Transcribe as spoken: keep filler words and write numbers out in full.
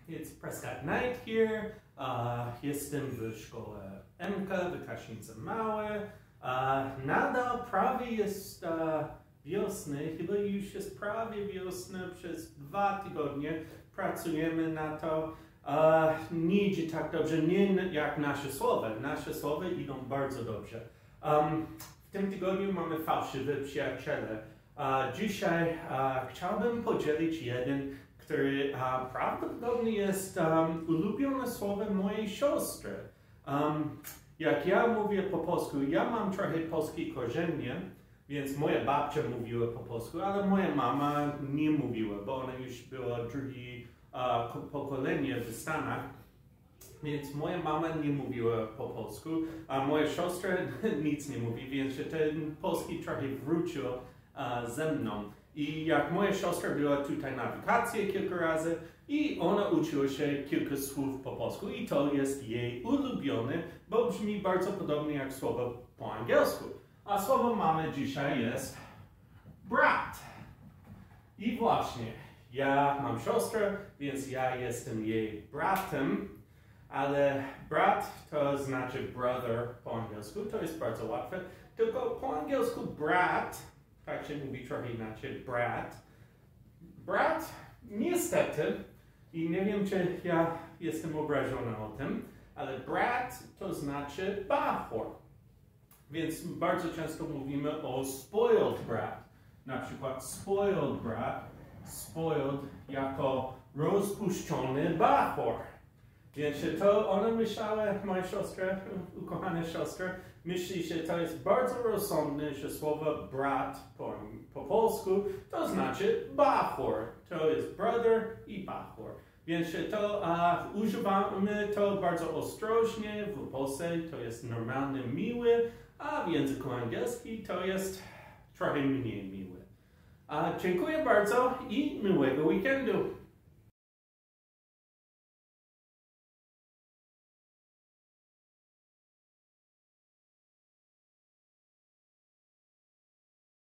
it's Prescott night here. Uh, jestem w szkole M K w Kaszince Małe. Uh, nadal prawie jest uh, wiosny, chyba już jest prawie wiosna, przez dwa tygodnie pracujemy na to. Uh, nie idzie tak dobrze, nie jak nasze słowa. Nasze słowa idą bardzo dobrze. Um, w tym tygodniu mamy fałszywe przyjaciele. Uh, dzisiaj uh, chciałbym podzielić jeden, który uh, prawdopodobnie jest um, ulubione słowo mojej siostry. Um, jak ja mówię po polsku, ja mam trochę polskie korzenie, więc moja babcia mówiła po polsku, ale moja mama nie mówiła, bo ona już była drugie uh, pokolenie w Stanach. Więc moja mama nie mówiła po polsku, a moja siostra nic nie mówi, więc ten polski trochę wrócił uh, ze mną. I jak moja siostra była tutaj na wakacje kilka razy i ona uczyła się kilka słów po polsku i to jest jej ulubione, bo brzmi bardzo podobnie jak słowo po angielsku. A słowo mamy dzisiaj jest brat. I właśnie, ja mam siostrę, więc ja jestem jej bratem, ale brat to znaczy brother po angielsku, to jest bardzo łatwe, tylko po angielsku brat, tak się mówi trochę inaczej, brat. Brat, niestety, i nie wiem, czy ja jestem obrażony o tym, ale brat to znaczy bachor. Więc bardzo często mówimy o spoiled brat. Na przykład spoiled brat, spoiled jako rozpuszczony bachor. Więc to ona myślała, moja siostra, ukochana siostra, myśli, że to jest bardzo rozsądne, że słowo brat po, po polsku to znaczy bachor. To jest brother i bachor. Więc to uh, używamy to bardzo ostrożnie, w Polsce to jest normalnie miłe, a w języku angielskim to jest trochę mniej miłe. Uh, dziękuję bardzo i miłego weekendu.